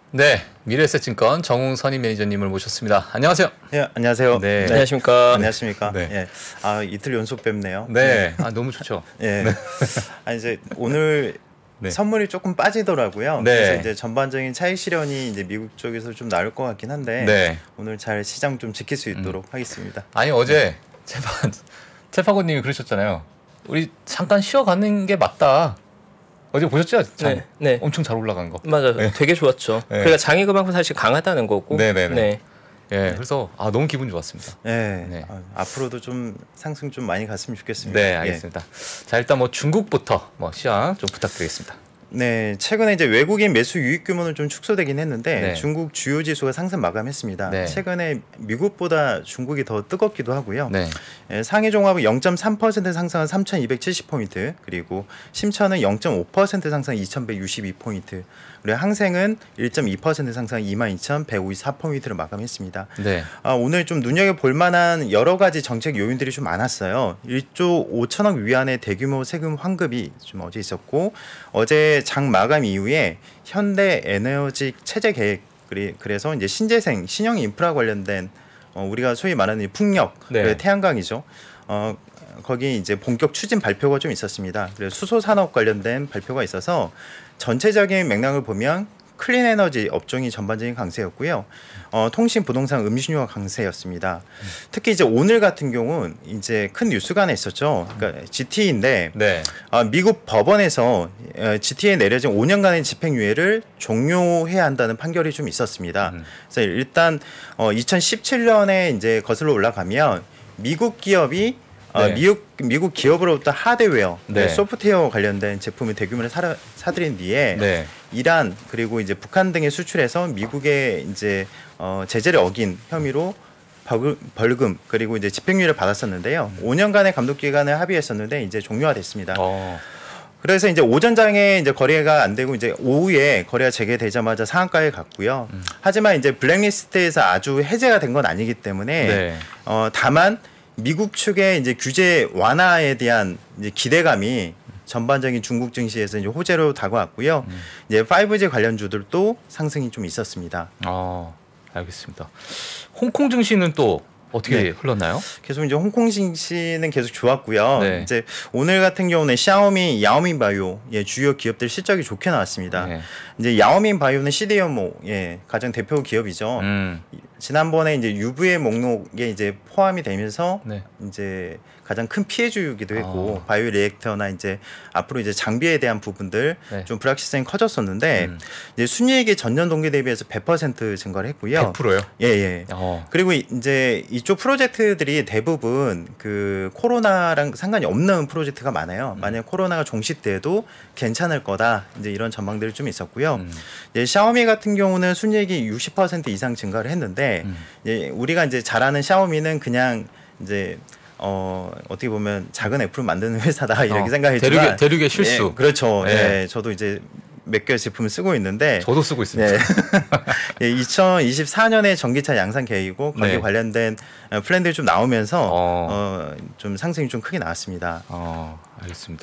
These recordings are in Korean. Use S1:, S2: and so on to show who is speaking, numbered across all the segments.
S1: 네, 미래에셋증권 정웅선임 매니저님을 모셨습니다. 안녕하세요.
S2: 네, 안녕하세요.
S1: 네.
S3: 안녕하십니까.
S2: 안녕하십니까.
S1: 네.
S2: 예. 아, 이틀 연속 뵙네요.
S1: 네, 아, 너무 좋죠.
S2: 예.
S1: 네.
S2: 아, 이제 오늘
S1: 네.
S2: 선물이 조금 빠지더라고요.
S1: 네.
S2: 그래서 이제 전반적인 차익 실현이 이제 미국 쪽에서 좀 나올 것 같긴 한데
S1: 네.
S2: 오늘 잘 시장 좀 지킬 수 있도록 하겠습니다.
S1: 아니 어제 채파고님이 그러셨잖아요. 우리 잠깐 쉬어가는 게 맞다. 어제 보셨죠?
S3: 네, 네.
S1: 엄청 잘 올라간 거.
S3: 맞아요.
S1: 네.
S3: 되게 좋았죠.
S1: 네.
S3: 그러니까 장외금융은 사실 강하다는 거고.
S1: 네네네.
S3: 네.
S1: 예, 그래서 아 너무 기분 좋았습니다.
S2: 네.
S1: 네.
S2: 앞으로도 좀 상승 좀 많이 갔으면 좋겠습니다.
S1: 네, 알겠습니다. 자, 일단 뭐 중국부터 뭐 시황 좀 부탁드리겠습니다.
S2: 네, 최근에 이제 외국인 매수 유입 규모는 좀 축소되긴 했는데
S1: 네.
S2: 중국 주요 지수가 상승 마감했습니다.
S1: 네.
S2: 최근에 미국보다 중국이 더 뜨겁기도 하고요.
S1: 네.
S2: 상해 종합은 0.3% 상승한 3,270포인트, 그리고 심천은 0.5% 상승 2,162포인트, 그리고 항생은 1.2% 상승 22,154포인트를 마감했습니다.
S1: 네.
S2: 오늘 좀 눈여겨볼 만한 여러 가지 정책 요인들이 좀 많았어요. 1조 5천억 위안의 대규모 세금 환급이 좀 어제 있었고, 어제 장 마감 이후에 현대 에너지 체제 계획, 그래서 이제 신재생, 신형 인프라 관련된 우리가 소위 말하는 풍력,
S1: 네.
S2: 태양광이죠. 거기 이제 본격 추진 발표가 좀 있었습니다. 그래서 수소 산업 관련된 발표가 있어서 전체적인 맥락을 보면 클린 에너지 업종이 전반적인 강세였고요. 통신, 부동산, 음식료가 강세였습니다. 특히 이제 오늘 같은 경우는 이제 큰 뉴스가 하나 있었죠. 그러니까 GT인데
S1: 네.
S2: 미국 법원에서 GT에 내려진 5년간의 집행유예를 종료해야 한다는 판결이 좀 있었습니다. 그래서 일단 2017년에 이제 거슬러 올라가면 미국 기업이
S1: 네.
S2: 미국 기업으로부터 하드웨어,
S1: 네.
S2: 소프트웨어 관련된 제품을 대규모로 사들인 뒤에
S1: 네.
S2: 이란 그리고 이제 북한 등에 수출해서 미국의 이제 제재를 어긴 혐의로 벌금 그리고 이제 집행유예를 받았었는데요. 5년간의 감독 기간을 합의했었는데 이제 종료가 됐습니다. 그래서 이제 오전장에 이제 거래가 안 되고 이제 오후에 거래가 재개되자마자 상한가에 갔고요. 하지만 이제 블랙리스트에서 아주 해제가 된 건 아니기 때문에
S1: 네.
S2: 다만 미국 측의 이제 규제 완화에 대한 이제 기대감이 전반적인 중국 증시에서 이제 호재로 다가왔고요. 이제 5G 관련주들도 상승이 좀 있었습니다.
S1: 알겠습니다. 홍콩 증시는 또 어떻게
S2: 네.
S1: 흘렀나요?
S2: 계속 이제 홍콩 증시는 계속 좋았고요.
S1: 네.
S2: 이제 오늘 같은 경우는 샤오미, 야오밍 바이오 주요 기업들 실적이 좋게 나왔습니다.
S1: 네.
S2: 이제 야오밍 바이오는 CDMO 가장 대표 기업이죠. 지난번에 이제 UV의 목록에 이제 포함이 되면서
S1: 네.
S2: 이제 가장 큰 피해주이기도 했고 바이오 리액터나 이제 앞으로 이제 장비에 대한 부분들
S1: 네.
S2: 좀 불확실성이 커졌었는데 이제 순이익이 전년 동기 대비해서 100% 증가를 했고요.
S1: 100%요?
S2: 예. 그리고 이제 이쪽 프로젝트들이 대부분 그 코로나랑 상관이 없는 프로젝트가 많아요. 만약 코로나가 종식돼도 괜찮을 거다. 이제 이런 전망들이 좀 있었고요. 이제 샤오미 같은 경우는 순이익이 60% 이상 증가를 했는데 이제 우리가 이제 잘 아는 샤오미는 그냥 이제 어떻게 보면 작은 애플을 만드는 회사다 이렇게 생각했지만
S1: 대륙의 실수.
S2: 예, 그렇죠.
S1: 네.
S2: 예, 저도 이제 몇 개의 제품을 쓰고 있는데
S1: 저도 쓰고 있습니다.
S2: 네. 예, 2024년에 전기차 양산 계획이고 거기에
S1: 네.
S2: 관련된 플랜들이 좀 나오면서 좀 상승이 좀 크게 나왔습니다.
S1: 알겠습니다.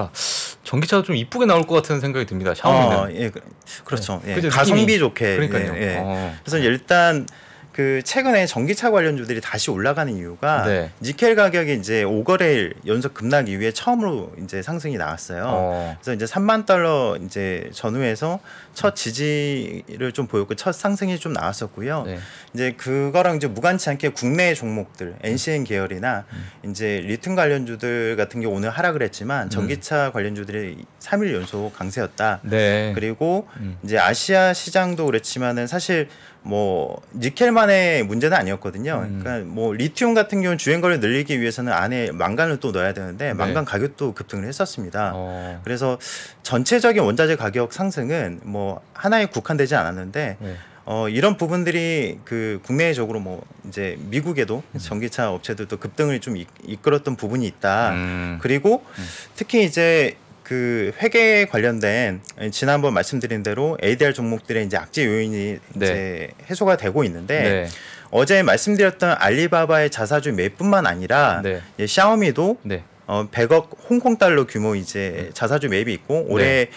S1: 전기차도 좀 이쁘게 나올 것 같은 생각이 듭니다. 샤오미는.
S2: 예, 그렇죠.
S1: 네.
S2: 예,
S1: 그죠,
S2: 가성비
S1: 느낌이.
S2: 좋게.
S1: 그러니까요.
S2: 예. 그래서 일단 그 최근에 전기차 관련주들이 다시 올라가는 이유가
S1: 네.
S2: 니켈 가격이 이제 5거래일 연속 급락 이후에 처음으로 이제 상승이 나왔어요. 그래서 이제 3만 달러 이제 전후에서 첫 지지를 좀 보였고 첫 상승이 좀 나왔었고요.
S1: 네.
S2: 이제 그거랑 이제 무관치 않게 국내 종목들 NCN 계열이나 이제 리튬 관련주들 같은 게 오늘 하락을 했지만 전기차 관련주들이 3일 연속 강세였다.
S1: 네.
S2: 그리고 이제 아시아 시장도 그렇지만은 사실 뭐 니켈만의 문제는 아니었거든요. 그러니까 뭐 리튬 같은 경우는 주행거리를 늘리기 위해서는 안에 망간을 또 넣어야 되는데 망간 가격도 급등을 했었습니다. 그래서 전체적인 원자재 가격 상승은 뭐 하나에 국한되지 않았는데 이런 부분들이 그 국내적으로 뭐 이제 미국에도 전기차 업체들도 급등을 좀 이끌었던 부분이 있다. 그리고 특히 이제 그 회계에 관련된 지난번 말씀드린 대로 ADR 종목들의 이제 악재 요인이 이제 해소가 되고 있는데 어제 말씀드렸던 알리바바의 자사주 매입뿐만 아니라 샤오미도 100억 홍콩 달러 규모 이제 자사주 매입이 있고 올해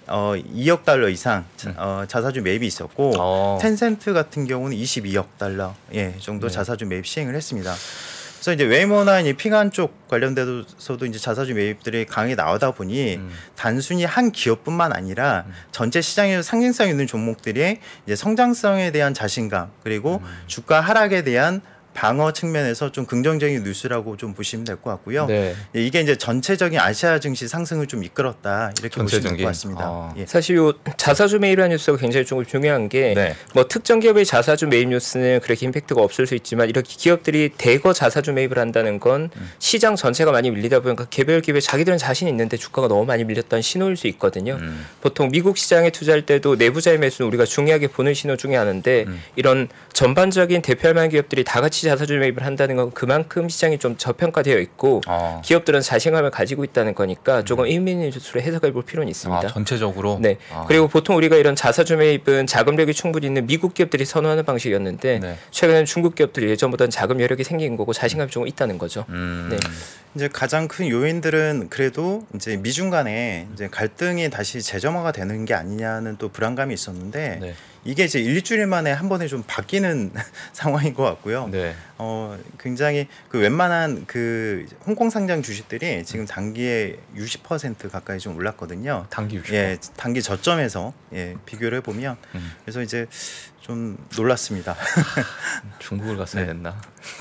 S2: 2억 달러 이상 자사주 매입이 있었고 텐센트 같은 경우는 22억 달러 정도
S1: 네.
S2: 자사주 매입 시행을 했습니다. 그래서 이제 웨이모나 이제 피간 쪽 관련돼서도 이제 자사주 매입들이 강하게 나오다 보니 단순히 한 기업뿐만 아니라 전체 시장에서 상징성 있는 종목들이 이제 성장성에 대한 자신감 그리고 주가 하락에 대한 방어 측면에서 좀 긍정적인 뉴스라고 좀 보시면 될 것 같고요.
S1: 네.
S2: 이게 이제 전체적인 아시아 증시 상승을 좀 이끌었다 이렇게 보시면 될 것 같습니다. 예.
S3: 사실 요 자사주 매입이라는 뉴스가 굉장히 좀 중요한 게
S1: 네.
S3: 뭐 특정 기업의 자사주 매입 뉴스는 그렇게 임팩트가 없을 수 있지만 이렇게 기업들이 대거 자사주 매입을 한다는 건 시장 전체가 많이 밀리다 보니까 개별 기업에 자기들은 자신이 있는데 주가가 너무 많이 밀렸다는 신호일 수 있거든요. 보통 미국 시장에 투자할 때도 내부자의 매수는 우리가 중요하게 보는 신호 중에 하나인데 이런 전반적인 대표할 만한 기업들이 다 같이 자사주 매입을 한다는 건 그만큼 시장이 좀 저평가되어 있고 기업들은 자신감을 가지고 있다는 거니까 조금 일민의 뉴스로 해석해 볼 필요는 있습니다.
S1: 전체적으로?
S3: 네. 그리고 보통 우리가 이런 자사주 매입은 자금력이 충분히 있는 미국 기업들이 선호하는 방식이었는데
S1: 네.
S3: 최근에는 중국 기업들이 예전보다는 자금 여력이 생긴 거고 자신감이 조금 있다는 거죠. 네.
S2: 이제 가장 큰 요인들은 그래도 이제 미중 간에 이제 갈등이 다시 재점화가 되는 게 아니냐는 또 불안감이 있었는데
S1: 네.
S2: 이게 이제 일주일 만에 한 번에 좀 바뀌는 상황인 것 같고요.
S1: 네.
S2: 굉장히 그 웬만한 그 홍콩 상장 주식들이 지금 단기에 60% 가까이 좀 올랐거든요.
S1: 단기 60%.
S2: 예, 단기 저점에서 비교를 해보면 그래서 이제 좀 놀랐습니다.
S1: 중국을 갔어야 됐나?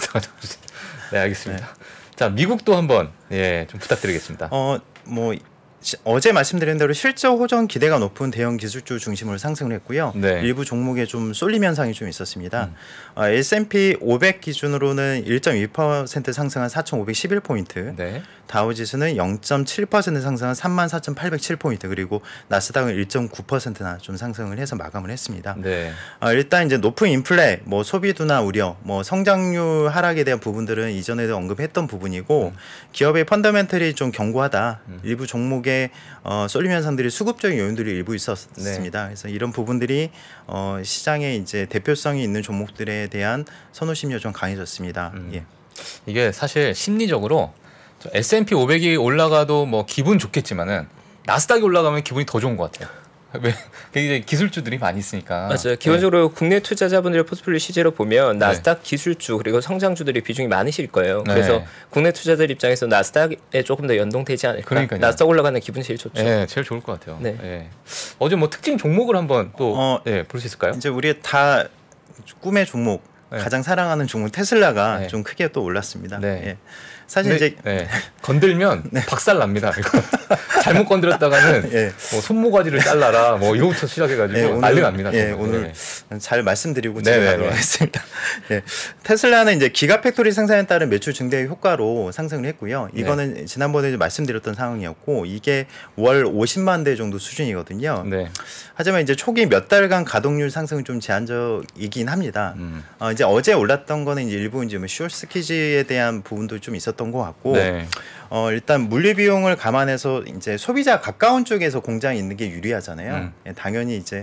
S1: 네, 알겠습니다. 자, 미국도 한번 좀 부탁드리겠습니다.
S2: 어제 말씀드린 대로 실적 호전 기대가 높은 대형 기술주 중심으로 상승을 했고요.
S1: 네.
S2: 일부 종목에 좀 쏠림 현상이 좀 있었습니다. S&P 500 기준으로는 1.2% 상승한 4,511포인트,
S1: 네.
S2: 다우지수는 0.7% 상승한 34,807포인트, 그리고 나스닥은 1.9%나 좀 상승을 해서 마감을 했습니다.
S1: 네.
S2: 일단 이제 높은 인플레, 뭐 소비 둔화 우려, 뭐 성장률 하락에 대한 부분들은 이전에도 언급했던 부분이고 기업의 펀더멘털이 좀 견고하다. 일부 종목에 쏠림 현상들이 수급적인 요인들이 일부 있었습니다. 그래서 이런 부분들이 시장에 이제 대표성이 있는 종목들에 대한 선호 심리가 좀 강해졌습니다. 예.
S1: 이게 사실 심리적으로 S&P 500이 올라가도 뭐 기분 좋겠지만은 나스닥이 올라가면 기분이 더 좋은 것 같아요. 왜? 이제 기술주들이 많이 있으니까.
S3: 맞아요. 기본적으로 국내 투자자분들의 포트폴리오 시제로 보면 나스닥 기술주 그리고 성장주들이 비중이 많으실 거예요. 그래서 국내 투자자들 입장에서 나스닥에 조금 더 연동되지 않을까.
S1: 그러니까요.
S3: 나스닥 올라가는 기분이 제일 좋죠.
S1: 네, 제일 좋을 것 같아요.
S3: 네.
S1: 네. 어제 뭐 특징 종목을 한번 또 볼 수 있을까요?
S2: 이제 우리 다 꿈의 종목, 가장 사랑하는 종목 테슬라가
S1: 네.
S2: 좀 크게 또 올랐습니다.
S1: 네.
S2: 예. 사실 이제
S1: 건들면 박살 납니다. 이거. 잘못 건드렸다가는 뭐 손모가지를 잘라라 뭐 이거부터 시작해가지고 난리 납니다.
S2: 오늘 잘 말씀드리고 진행하도록 하겠습니다. 테슬라는 이제 기가 팩토리 생산에 따른 매출 증대 효과로 상승을 했고요. 이거는 지난번에 말씀드렸던 상황이었고 이게 월 50만 대 정도 수준이거든요. 하지만 이제 초기 몇 달간 가동률 상승은 좀 제한적이긴 합니다. 이제 어제 올랐던 거는 이제 일부 이제 뭐 슈어스키즈에 대한 부분도 좀 있었던 것 같고 일단 물리 비용을 감안해서 이제 소비자 가까운 쪽에서 공장이 있는 게 유리하잖아요. 당연히 이제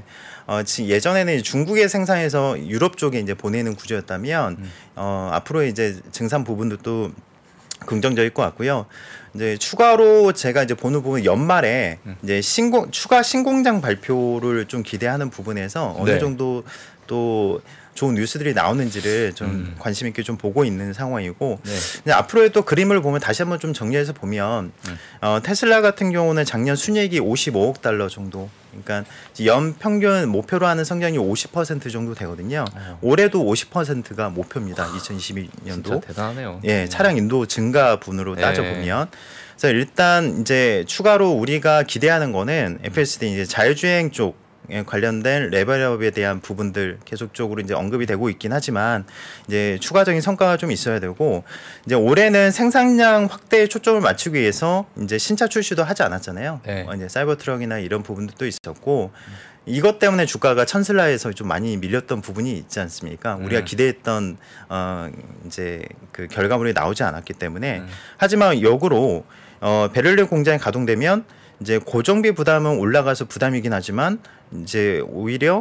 S2: 예전에는 중국에 생산해서 유럽 쪽에 이제 보내는 구조였다면 앞으로 이제 증산 부분도 또 긍정적일 것 같고요. 이제 추가로 제가 이제 보는 부분 연말에 이제 추가 신공장 발표를 좀 기대하는 부분에서 어느 정도 또 좋은 뉴스들이 나오는지를 좀 관심 있게 좀 보고 있는 상황이고 앞으로의 또 그림을 보면 다시 한번 좀 정리해서 보면 테슬라 같은 경우는 작년 순이익이 55억 달러 정도, 그러니까 연 평균 목표로 하는 성장이 50% 정도 되거든요. 올해도 50%가 목표입니다. 2022년도.
S1: 진짜 대단하네요.
S2: 차량 인도 증가분으로 따져보면. 그래서 일단 이제 추가로 우리가 기대하는 거는 FSD 이제 자율주행 쪽 관련된 레벨업에 대한 부분들 계속적으로 이제 언급이 되고 있긴 하지만 이제 추가적인 성과가 좀 있어야 되고 이제 올해는 생산량 확대에 초점을 맞추기 위해서 이제 신차 출시도 하지 않았잖아요. 이제 사이버 트럭이나 이런 부분도 있었고 이것 때문에 주가가 천슬라에서 좀 많이 밀렸던 부분이 있지 않습니까? 우리가 기대했던 이제 그 결과물이 나오지 않았기 때문에 하지만 역으로 베를린 공장이 가동되면 이제 고정비 부담은 올라가서 부담이긴 하지만 이제 오히려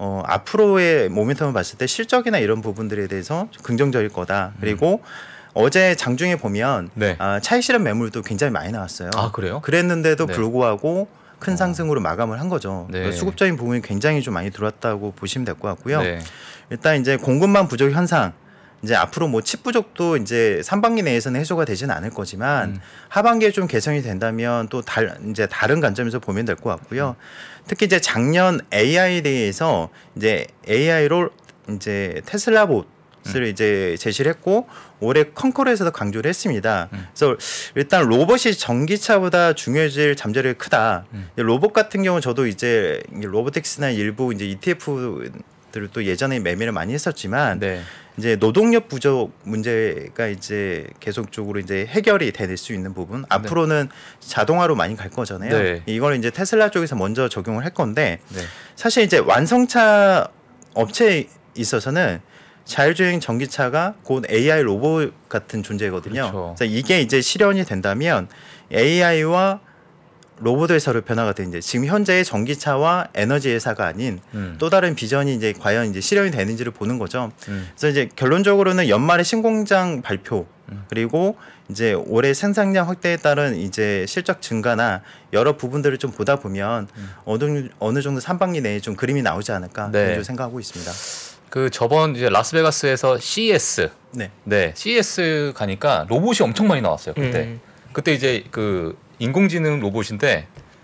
S2: 앞으로의 모멘텀을 봤을 때 실적이나 이런 부분들에 대해서 긍정적일 거다. 그리고 어제 장중에 보면 차익 실현 매물도 굉장히 많이 나왔어요.
S1: 아, 그래요?
S2: 그랬는데도 불구하고 큰 상승으로 마감을 한 거죠.
S1: 네.
S2: 수급적인 부분이 굉장히 좀 많이 들어왔다고 보시면 될 것 같고요.
S1: 네.
S2: 일단 이제 공급망 부족 현상 이제 앞으로 뭐 칩 부족도 이제 상반기 내에서는 해소가 되지는 않을 거지만 하반기에 좀 개선이 된다면 또 이제 다른 관점에서 보면 될 것 같고요. 특히 이제 작년 AI 대회에서 이제 AI로 이제 테슬라 봇을 이제 제시를 했고 올해 컨코르에서도 강조를 했습니다. 그래서 일단 로봇이 전기차보다 중요해질 잠재력이 크다. 로봇 같은 경우 저도 이제 로보틱스나 일부 이제 ETF들을 또 예전에 매매를 많이 했었지만
S1: 네.
S2: 이제 노동력 부족 문제가 이제 계속적으로 이제 해결이 될 수 있는 부분 앞으로는 자동화로 많이 갈 거잖아요.
S1: 네.
S2: 이걸 이제 테슬라 쪽에서 먼저 적용을 할 건데
S1: 네.
S2: 사실 이제 완성차 업체에 있어서는 자율주행 전기차가 곧 AI 로봇 같은 존재거든요.
S1: 그렇죠.
S2: 그래서 이게 이제 실현이 된다면 AI와 로봇 회사로 변화가 되는데 지금 현재의 전기차와 에너지 회사가 아닌 또 다른 비전이 이제 과연 이제 실현이 되는지를 보는 거죠. 그래서 이제 결론적으로는 연말에 신공장 발표 그리고 이제 올해 생산량 확대에 따른 이제 실적 증가나 여러 부분들을 좀 보다 보면 어느 정도 상반기 내에 좀 그림이 나오지 않을까
S1: 네.
S2: 개인적으로 생각하고 있습니다.
S1: 그 저번 이제 라스베가스에서 CES
S2: 네.
S1: CES 가니까 로봇이 엄청 많이 나왔어요. 그때 이제 그 인공지능 로봇인데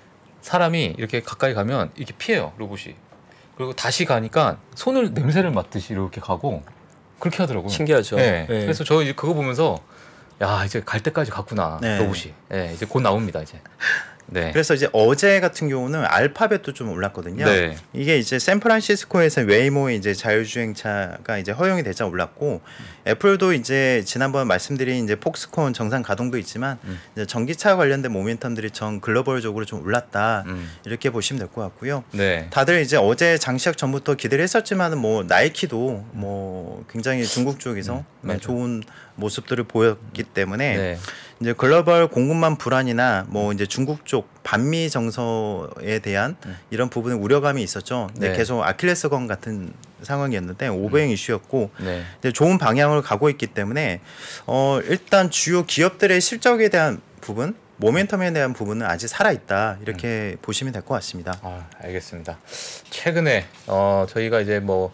S1: 사람이 이렇게 가까이 가면 이렇게 피해요 로봇이. 그리고 다시 가니까 손을 냄새를 맡듯이 이렇게 가고 그렇게 하더라고요.
S3: 신기하죠.
S1: 네.
S3: 네.
S1: 그래서 저 이제 그거 보면서 야 이제 갈 때까지 갔구나
S2: 네.
S1: 로봇이. 네, 이제 곧 나옵니다 이제. 네.
S2: 그래서 이제 어제 같은 경우는 알파벳도 좀 올랐거든요.
S1: 네.
S2: 이게 이제 샌프란시스코에서 웨이모의 이제 자율주행차가 이제 허용이 되자 올랐고 애플도 이제 지난번 말씀드린 이제 폭스콘 정상 가동도 있지만 이제 전기차 관련된 모멘텀들이 전 글로벌적으로 좀 올랐다 이렇게 보시면 될 것 같고요.
S1: 네.
S2: 다들 이제 어제 장시작 전부터 기대를 했었지만은 뭐 나이키도 뭐 굉장히 중국 쪽에서 좋은 모습들을 보였기 때문에
S1: 네.
S2: 이제 글로벌 공급망 불안이나 뭐 이제 중국 쪽 반미 정서에 대한 이런 부분에 우려감이 있었죠. 근데
S1: 네.
S2: 계속 아킬레스건 같은 상황이었는데 오버행 이슈였고
S1: 네.
S2: 이제 좋은 방향으로 가고 있기 때문에 일단 주요 기업들의 실적에 대한 부분, 모멘텀에 대한 부분은 아직 살아 있다 이렇게 보시면 될 것 같습니다.
S1: 알겠습니다. 최근에 저희가 이제 뭐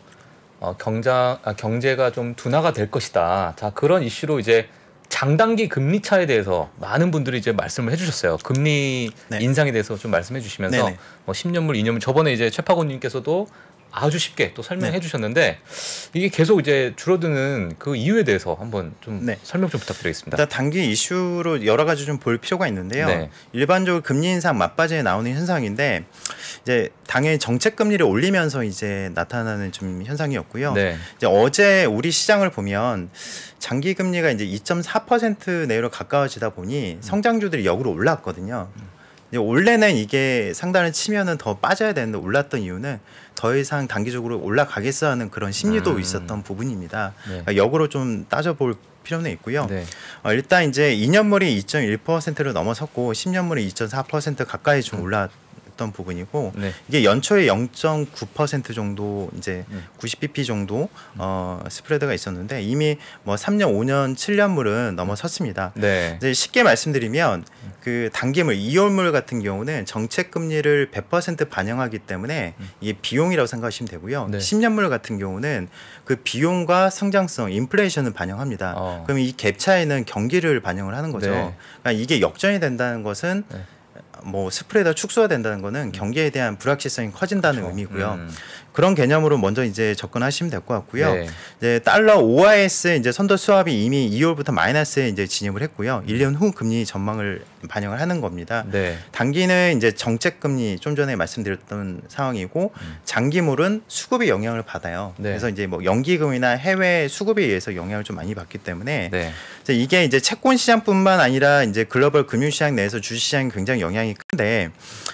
S1: 경제가 좀 둔화가 될 것이다. 자 그런 이슈로 이제 장단기 금리 차에 대해서 많은 분들이 이제 말씀을 해주셨어요. 금리
S2: 네.
S1: 인상에 대해서 좀 말씀해주시면서
S2: 네네.
S1: 뭐 10년물, 2년물 저번에 이제 최파곤님께서도 아주 쉽게 또 설명해
S2: 네.
S1: 주셨는데 이게 계속 이제 줄어드는 그 이유에 대해서 한번 좀
S2: 네.
S1: 설명 좀 부탁드리겠습니다.
S2: 일단 단기 이슈로 여러 가지 좀 볼 필요가 있는데요.
S1: 네.
S2: 일반적으로 금리 인상 막바지에 나오는 현상인데 이제 당연히 정책 금리를 올리면서 이제 나타나는 좀 현상이었고요.
S1: 네.
S2: 이제 어제 우리 시장을 보면 장기 금리가 이제 2.4% 내로 가까워지다 보니 성장주들이 역으로 올랐거든요. 이제 원래는 이게 상단을 치면은 더 빠져야 되는데 올랐던 이유는 더 이상 단기적으로 올라가겠어 하는 그런 심리도 있었던 부분입니다.
S1: 네.
S2: 그러니까 역으로 좀 따져볼 필요는 있고요.
S1: 네.
S2: 일단 이제 2년물이 2.1%를 넘어섰고 10년물이 2.4% 가까이 좀 올랐던 부분이고
S1: 네.
S2: 이게 연초에 0.9% 정도 이제 90bp 정도 스프레드가 있었는데 이미 뭐 3년, 5년, 7년물은 넘어섰습니다.
S1: 네.
S2: 이제 쉽게 말씀드리면 그 단기물 2월물 같은 경우는 정책 금리를 100% 반영하기 때문에 이게 비용이라고 생각하시면 되고요.
S1: 네.
S2: 10년물 같은 경우는 그 비용과 성장성, 인플레이션을 반영합니다. 그럼 이 갭 차이는 경기를 반영을 하는 거죠.
S1: 네.
S2: 그러니까 이게 역전이 된다는 것은
S1: 네.
S2: 뭐 스프레드가 축소가 된다는 것은 경기에 대한 불확실성이 커진다는
S1: 그렇죠.
S2: 의미고요. 그런 개념으로 먼저 이제 접근하시면 될 것 같고요.
S1: 네.
S2: 이제 달러 OIS 이제 선도 수합이 이미 2월부터 마이너스에 이제 진입을 했고요. 1년 후 금리 전망을 반영을 하는 겁니다.
S1: 네.
S2: 단기는 이제 정책 금리 좀 전에 말씀드렸던 상황이고 장기물은 수급의 영향을 받아요.
S1: 네.
S2: 그래서 이제 뭐 연기금이나 해외 수급에 의해서 영향을 좀 많이 받기 때문에
S1: 네.
S2: 이게 이제 채권 시장뿐만 아니라 이제 글로벌 금융시장 내에서 주식시장이 굉장히 영향이 큰데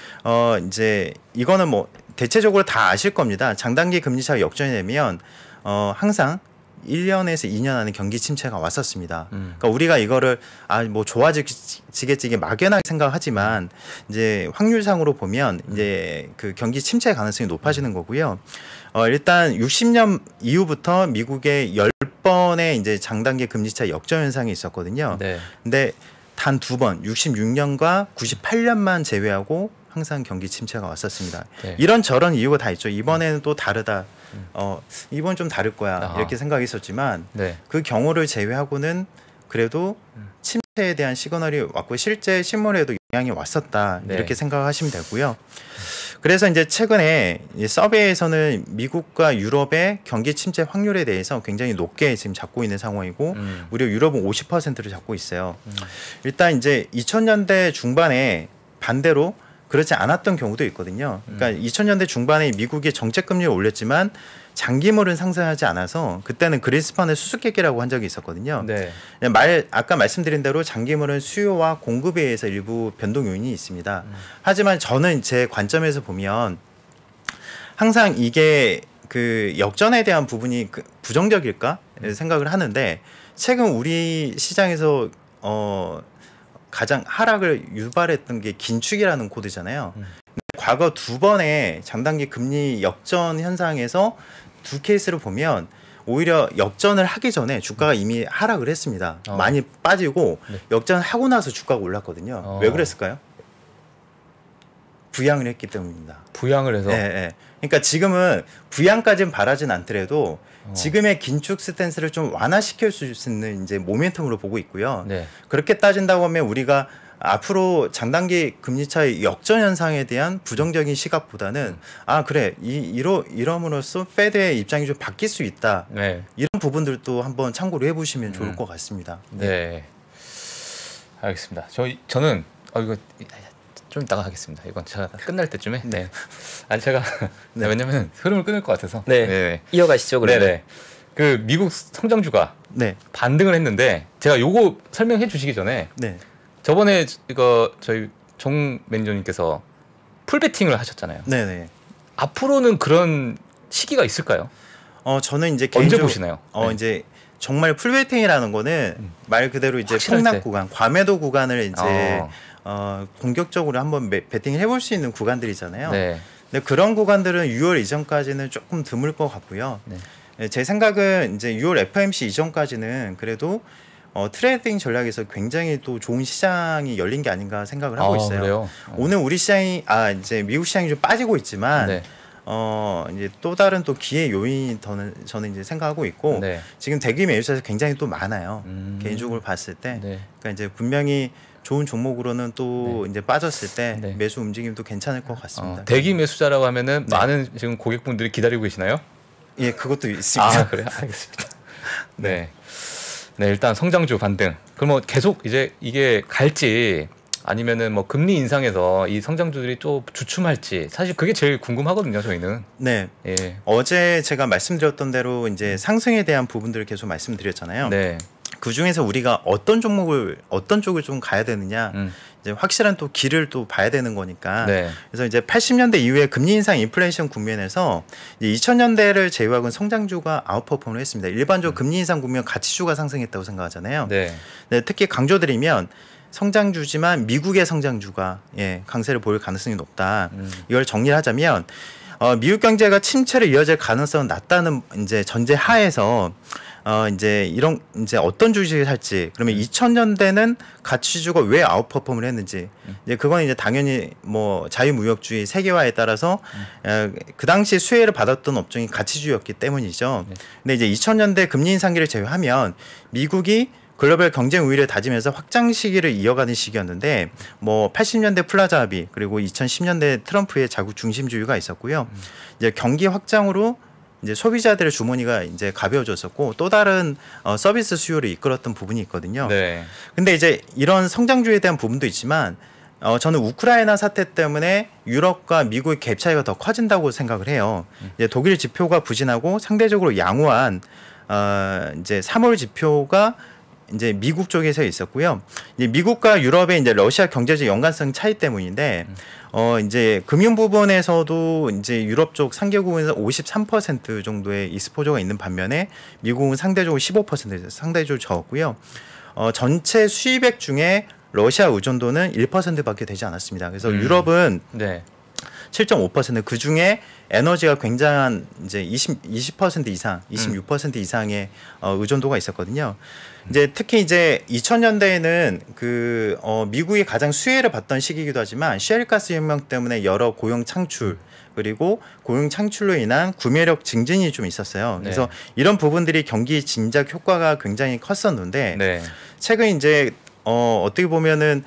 S2: 이제 이거는 뭐 대체적으로 다 아실 겁니다. 장단기 금리 차가 역전이 되면 항상 1년에서 2년 안에 경기 침체가 왔었습니다. 그러니까 우리가 이거를 뭐 좋아지겠지 이게 막연하게 생각하지만 이제 확률상으로 보면 이제 그 경기 침체 가능성이 높아지는 거고요. 일단 60년 이후부터 미국의 10번의 이제 장단기 금리 차 역전 현상이 있었거든요.
S1: 네.
S2: 근데 단 2번 66년과 98년만 제외하고 항상 경기 침체가 왔었습니다.
S1: 네.
S2: 이런 저런 이유가 다 있죠. 이번에는 또 다르다. 이번 좀 다를 거야. 이렇게 생각했었지만
S1: 네.
S2: 그 경우를 제외하고는 그래도 침체에 대한 시그널이 왔고 실제 신문에도 영향이 왔었다.
S1: 네.
S2: 이렇게 생각하시면 되고요. 그래서 이제 최근에 서베이에서는 미국과 유럽의 경기 침체 확률에 대해서 굉장히 높게 지금 잡고 있는 상황이고 무려 유럽은 50%를 잡고 있어요. 일단 이제 2000년대 중반에 반대로 그렇지 않았던 경우도 있거든요. 그러니까 2000년대 중반에 미국이 정책 금리를 올렸지만 장기물은 상승하지 않아서 그때는 그린스판의 수수께끼라고 한 적이 있었거든요.
S1: 네.
S2: 아까 말씀드린 대로 장기물은 수요와 공급에 의해서 일부 변동 요인이 있습니다. 하지만 저는 제 관점에서 보면 항상 이게 그 역전에 대한 부분이 부정적일까 생각을 하는데 최근 우리 시장에서 가장 하락을 유발했던 게 긴축이라는 코드잖아요. 과거 두 번의 장단기 금리 역전 현상에서 두 케이스를 보면 오히려 역전을 하기 전에 주가가 이미 하락을 했습니다. 많이 빠지고
S1: 네.
S2: 역전하고 나서 주가가 올랐거든요. 왜 그랬을까요? 부양을 했기 때문입니다.
S1: 부양을 해서.
S2: 네, 네. 그러니까 지금은 부양까지는 바라진 않더라도 지금의 긴축 스탠스를 좀 완화시킬 수 있는 이제 모멘텀으로 보고 있고요.
S1: 네.
S2: 그렇게 따진다고 하면 우리가 앞으로 장단기 금리 차이 역전 현상에 대한 부정적인 시각보다는 그래 이럼으로써 페드의 입장이 좀 바뀔 수 있다.
S1: 네.
S2: 이런 부분들도 한번 참고를 해보시면 좋을 것 같습니다.
S1: 네. 알겠습니다. 저는 이거 좀 이따가 하겠습니다. 이건 제가 끝날 때쯤에. 네. 아니 제가
S2: 네.
S1: 왜냐면 흐름을 끊을 것 같아서.
S3: 네.
S1: 네.
S3: 이어가시죠. 그러면.
S1: 네네. 그 미국 성장주가
S2: 네.
S1: 반등을 했는데 제가 요거 설명해 주시기 전에
S2: 네.
S1: 저번에 이거 저희 정 매니저님께서 풀베팅을 하셨잖아요.
S2: 네네.
S1: 앞으로는 그런 시기가 있을까요?
S2: 저는 이제
S1: 언제 보시나요? 네.
S2: 이제 정말 풀베팅이라는 거는 말 그대로 이제
S1: 확실할
S2: 폭락
S1: 때.
S2: 구간, 과매도 구간을 이제 공격적으로 한번 베팅을 해볼 수 있는 구간들이잖아요.
S1: 네.
S2: 근데 그런 구간들은 6월 이전까지는 조금 드물 것 같고요.
S1: 네.
S2: 제 생각은 이제 6월 FOMC 이전까지는 그래도 트레이딩 전략에서 굉장히 또 좋은 시장이 열린 게 아닌가 생각을 하고 있어요.
S1: 그래요?
S2: 오늘 우리 시장이 이제 미국 시장이 좀 빠지고 있지만
S1: 네.
S2: 이제 또 다른 또 기회 요인이 저는 이제 생각하고 있고
S1: 네.
S2: 지금 대기 매수세가 굉장히 또 많아요. 개인적으로 봤을 때,
S1: 네.
S2: 그러니까 이제 분명히 좋은 종목으로는 또 이제 빠졌을 때
S1: 네.
S2: 매수 움직임도 괜찮을 것 같습니다.
S1: 대기 매수자라고 하면은 많은 지금 고객분들이 기다리고 계시나요?
S2: 예, 그것도 있습니다.
S1: 그래요? 알겠습니다. 네. 네, 일단 성장주 반등. 그럼 뭐 계속 이제 이게 갈지 아니면은 뭐 금리 인상에서 이 성장주들이 좀 주춤할지 사실 그게 제일 궁금하거든요, 저희는.
S2: 네.
S1: 예.
S2: 어제 제가 말씀드렸던 대로 이제 상승에 대한 부분들을 계속 말씀드렸잖아요.
S1: 네.
S2: 그 중에서 우리가 어떤 쪽을 좀 가야 되느냐, 이제 확실한 또 길을 또 봐야 되는 거니까.
S1: 네.
S2: 그래서 이제 80년대 이후에 금리 인상 인플레이션 국면에서 이제 2000년대를 제외하고는 성장주가 아웃퍼폼을 했습니다. 일반적으로 금리 인상 국면 가치주가 상승했다고 생각하잖아요.
S1: 네.
S2: 네, 특히 강조드리면 성장주지만 미국의 성장주가 강세를 보일 가능성이 높다. 이걸 정리를 하자면 미국 경제가 침체를 이어질 가능성은 낮다는 이제 전제 하에서 이제 어떤 주식을 살지, 그러면 2000년대는 가치주가 왜 아웃퍼폼을 했는지, 이제 그건 이제 당연히 뭐 자유무역주의 세계화에 따라서 그 당시 수혜를 받았던 업종이 가치주였기 때문이죠. 근데 이제 2000년대 금리 인상기를 제외하면 미국이 글로벌 경쟁 우위를 다지면서 확장 시기를 이어가는 시기였는데 뭐 80년대 플라자 합의 그리고 2010년대 트럼프의 자국 중심주의가 있었고요. 이제 경기 확장으로 이제 소비자들의 주머니가 이제 가벼워졌었고 또 다른 서비스 수요를 이끌었던 부분이 있거든요.
S1: 네.
S2: 근데 이제 이런 성장주에 대한 부분도 있지만 저는 우크라이나 사태 때문에 유럽과 미국의 갭 차이가 더 커진다고 생각을 해요. 이제 독일 지표가 부진하고 상대적으로 양호한 이제 3월 지표가 이제 미국 쪽에서 있었고요. 이제 미국과 유럽의 이제 러시아 경제적 연관성 차이 때문인데 이제 금융 부분에서도 이제 유럽 쪽 상계국에서 53% 정도의 익스포저가 있는 반면에 미국은 상대적으로 15% 상대적으로 적었고요. 전체 수입액 중에 러시아 의존도는 1%밖에 되지 않았습니다. 그래서 유럽은
S1: 네.
S2: 7.5%. 그 중에 에너지가 굉장한 이제 20% 이상, 26% 이상의 의존도가 있었거든요. 이제 특히 이제 2000년대에는 미국이 가장 수혜를 받던 시기이기도 하지만 셰일가스 혁명 때문에 여러 고용 창출 그리고 고용 창출로 인한 구매력 증진이 좀 있었어요. 그래서
S1: 네.
S2: 이런 부분들이 경기 진작 효과가 굉장히 컸었는데
S1: 네.
S2: 최근 이제 어떻게 보면은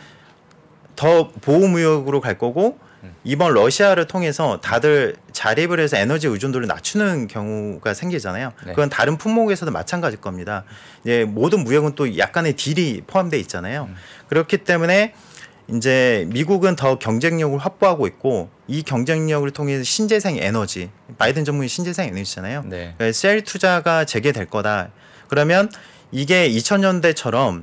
S2: 더 보호무역으로 갈 거고 이번 러시아를 통해서 다들 자립을 해서 에너지 의존도를 낮추는 경우가 생기잖아요.
S1: 네.
S2: 그건 다른 품목에서도 마찬가지일 겁니다. 이제 모든 무역은 또 약간의 딜이 포함되어 있잖아요. 그렇기 때문에 이제 미국은 더 경쟁력을 확보하고 있고 이 경쟁력을 통해서 신재생 에너지, 바이든 정부의 신재생 에너지잖아요.
S1: 네.
S2: 그러니까 셀 투자가 재개될 거다. 그러면 이게 2000년대처럼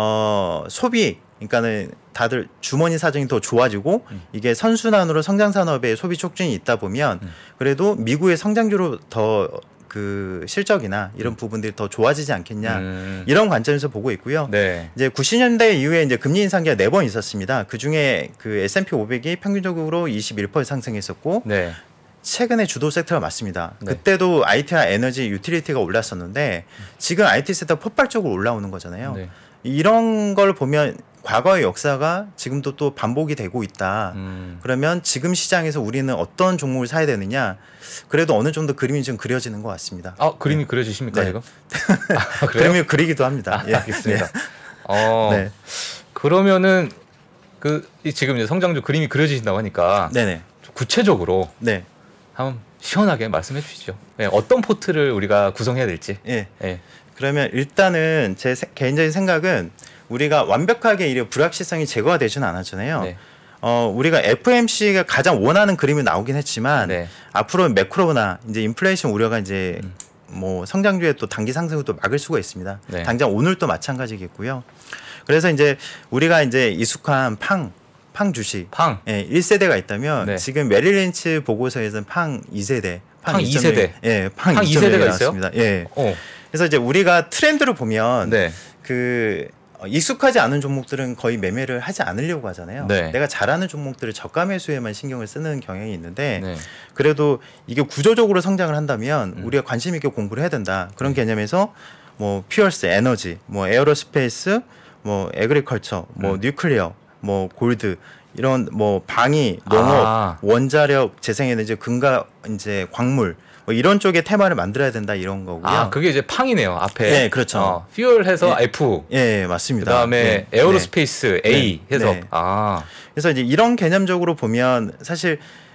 S2: 소비, 그러니까는 다들 주머니 사정이 더 좋아지고 이게 선순환으로 성장 산업의 소비 촉진이 있다 보면 그래도 미국의 성장률로 더 실적이나 이런 부분들이 더 좋아지지 않겠냐 이런 관점에서 보고 있고요.
S1: 네.
S2: 이제 90년대 이후에 이제 금리 인상기가 4번 있었습니다. 그 중에 S&P 500이 평균적으로 21% 상승했었고
S1: 네.
S2: 최근에 주도 섹터가 맞습니다.
S1: 네.
S2: 그때도 IT와 에너지, 유틸리티가 올랐었는데 지금 IT 섹터 폭발적으로 올라오는 거잖아요.
S1: 네.
S2: 이런 걸 보면 과거의 역사가 지금도 또 반복이 되고 있다. 그러면 지금 시장에서 우리는 어떤 종목을 사야 되느냐? 그래도 어느 정도 그림이 좀 그려지는 것 같습니다.
S1: 그림이 그려지십니까,
S2: 네.
S1: 지금? 그래요?
S2: 그림을 그리기도 합니다. 예.
S1: 알겠습니다.
S2: 네.
S1: 그러면은 지금 이제 성장주 그림이 그려지신다고 하니까
S2: 네네.
S1: 구체적으로
S2: 네.
S1: 한번 시원하게 말씀해 주시죠. 네, 어떤 포트를 우리가 구성해야 될지.
S2: 예.
S1: 네.
S2: 그러면 일단은 제 개인적인 생각은 우리가 완벽하게 이 불확실성이 제거가 되지는 않았잖아요.
S1: 네.
S2: 우리가 FOMC가 가장 원하는 그림이 나오긴 했지만
S1: 네.
S2: 앞으로 매크로나 이제 인플레이션 우려가 이제 뭐 성장주의 또 단기 상승을 또 막을 수가 있습니다.
S1: 네.
S2: 당장 오늘도 마찬가지겠고요. 그래서 이제 우리가 이제 익숙한 팡 주식,
S1: 팡.
S2: 예, 1세대가 있다면
S1: 네.
S2: 지금 메릴린치 보고서에서는 팡 2세대,
S1: 팡 2세대.
S2: 예, 팡
S1: 2세대가
S2: 나왔습니다. 예.
S1: 어.
S2: 그래서 이제 우리가 트렌드를 보면
S1: 네.
S2: 익숙하지 않은 종목들은 거의 매매를 하지 않으려고 하잖아요.
S1: 네.
S2: 내가 잘하는 종목들을 저가 매수에만 신경을 쓰는 경향이 있는데
S1: 네.
S2: 그래도 이게 구조적으로 성장을 한다면 우리가 관심 있게 공부를 해야 된다. 그런 개념에서 뭐 퓨얼스, 에너지, 뭐 에어로스페이스, 뭐 에그리컬처, 뭐 뉴클리어, 뭐 골드 이런 뭐 방위, 농업, 원자력, 재생에너지, 금과 이제 광물 뭐 이런 쪽의 테마를 만들어야 된다 이런 거고요.
S1: 그게 이제 팡이네요. 앞에.
S2: 네, 그렇죠.
S1: 퓨얼해서
S2: 예.
S1: F.
S2: 예, 맞습니다.
S1: 그다음에
S2: 네.
S1: 에어로스페이스 A
S2: 네.
S1: 해서
S2: 네. 그래서 이제 이런 개념적으로 보면 사실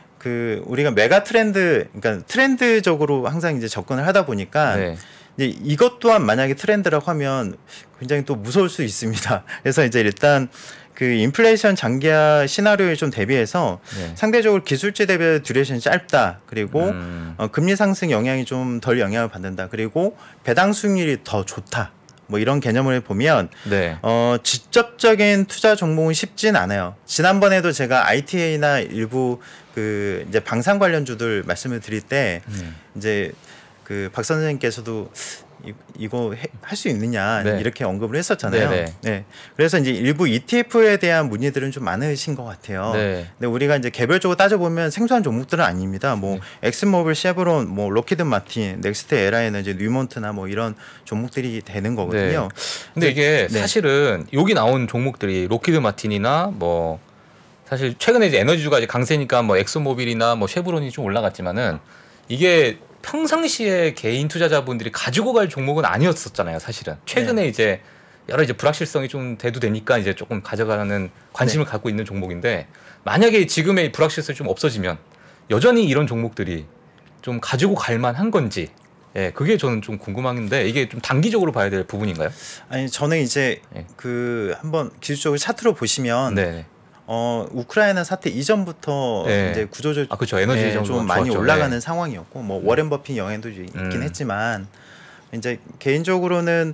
S2: 우리가 메가 트렌드, 그러니까 트렌드적으로 항상 이제 접근을 하다 보니까
S1: 네.
S2: 이제 이것 또한 만약에 트렌드라고 하면 굉장히 또 무서울 수 있습니다. 그래서 이제 일단 인플레이션 장기화 시나리오에 좀 대비해서
S1: 네.
S2: 상대적으로 기술주 대비 듀레이션이 짧다. 그리고 금리 상승 영향이 좀 덜 영향을 받는다. 그리고 배당 수익률이 더 좋다. 뭐 이런 개념을 보면
S1: 네.
S2: 직접적인 투자 종목은 쉽진 않아요. 지난번에도 제가 ITA나 일부 이제 방산 관련주들 말씀을 드릴 때 이제 박 선생님께서도 이거 할 수 있느냐
S1: 네.
S2: 이렇게 언급을 했었잖아요.
S1: 네네.
S2: 네. 그래서 이제 일부 ETF에 대한 문의들은 좀 많으신 것 같아요.
S1: 네.
S2: 근데 우리가 이제 개별적으로 따져보면 생소한 종목들은 아닙니다. 뭐 엑슨모빌, 쉐브론, 뭐 로키드 마틴, 넥스트 에라에너지, 뉴몬트나 뭐 이런 종목들이 되는 거거든요.
S1: 네. 근데 이게
S2: 네.
S1: 사실은 여기 나온 종목들이 로키드 마틴이나 뭐 사실 최근에 이제 에너지주가 이제 강세니까 뭐 엑소모빌이나 뭐 쉐브론이 좀 올라갔지만은 이게 평상시에 개인 투자자분들이 가지고 갈 종목은 아니었었잖아요, 사실은. 최근에
S2: 네.
S1: 이제 여러 이제 불확실성이 좀 대두되니까 이제 조금 가져가는 관심을 갖고 있는 종목인데 만약에 지금의 불확실성이 좀 없어지면 여전히 이런 종목들이 좀 가지고 갈 만한 건지 예, 그게 저는 좀 궁금한데 이게 좀 단기적으로 봐야 될 부분인가요?
S2: 아니 저는 이제
S1: 네.
S2: 한번 기술적으로 차트로 보시면
S1: 네.
S2: 우크라이나 사태 이전부터
S1: 네.
S2: 이제 구조적
S1: 그렇죠. 에너지
S2: 좀 많이
S1: 좋았죠.
S2: 올라가는
S1: 네.
S2: 상황이었고 뭐 워렌 버핏 영향도 있긴 했지만 이제 개인적으로는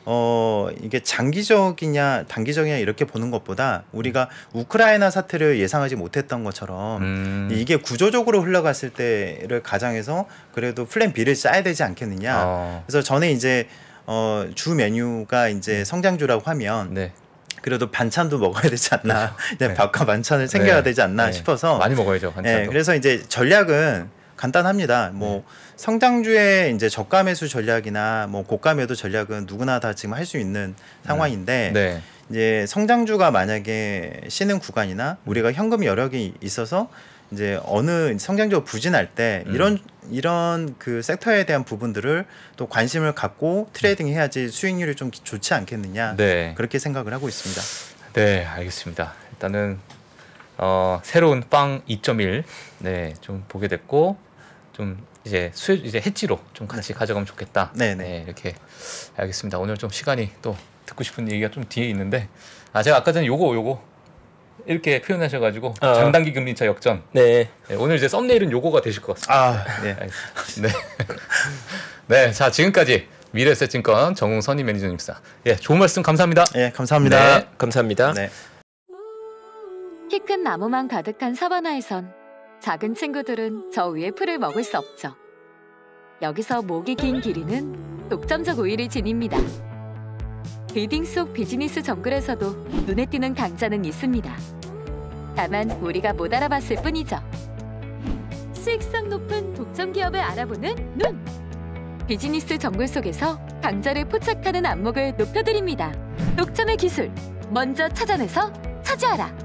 S2: 이게 장기적이냐 단기적이냐 이렇게 보는 것보다 우리가 우크라이나 사태를 예상하지 못했던 것처럼 이게 구조적으로 흘러갔을 때를 가정해서 그래도 플랜 B를 짜야 되지 않겠느냐. 그래서 저는 이제 주 메뉴가 이제 성장주라고 하면
S1: 네.
S2: 그래도 반찬도 먹어야 되지 않나.
S1: 네.
S2: 밥과 반찬을 챙겨야
S1: 네.
S2: 되지 않나
S1: 네.
S2: 싶어서
S1: 많이 먹어야죠. 반찬도.
S2: 네, 그래서 이제 전략은 간단합니다. 뭐 성장주의 이제 저가 매수 전략이나 뭐 고가 매도 전략은 누구나 다 지금 할 수 있는 상황인데
S1: 네.
S2: 이제 성장주가 만약에 쉬는 구간이나 우리가 현금 여력이 있어서 이제 어느 성장주가 부진할 때 이런 그 섹터에 대한 부분들을 또 관심을 갖고 트레이딩 해야지 수익률이 좀 좋지 않겠느냐.
S1: 네.
S2: 그렇게 생각을 하고 있습니다.
S1: 네, 알겠습니다. 일단은 새로운 빵 2.1 네, 좀 보게 됐고 좀 이제 이제 해지로 좀 같이 가져가면 좋겠다.
S2: 네네.
S1: 네, 이렇게 알겠습니다. 오늘 좀 시간이 또 듣고 싶은 얘기가 좀 뒤에 있는데 제가 아까 전에 요거 이렇게 표현하셔가지고 장단기 금리차 역전.
S3: 네.
S1: 네, 오늘 이제 썸네일은 요거가 되실 것 같습니다.
S2: 네.
S1: 네. 네, 자 지금까지 미래에셋증권 정웅선임 매니저님입니다. 예, 좋은 말씀 감사합니다.
S2: 예, 감사합니다.
S3: 네, 감사합니다.
S2: 네.
S4: 키 큰 나무만 가득한 사바나에선 작은 친구들은 저 위에 풀을 먹을 수 없죠. 여기서 목이 긴 기린은 독점적 우위를 지닙니다. 빌딩 속 비즈니스 정글에서도 눈에 띄는 강자는 있습니다. 다만 우리가 못 알아봤을 뿐이죠. 수익성 높은 독점 기업을 알아보는 눈! 비즈니스 정글 속에서 강자를 포착하는 안목을 높여드립니다. 독점의 기술, 먼저 찾아내서 차지하라!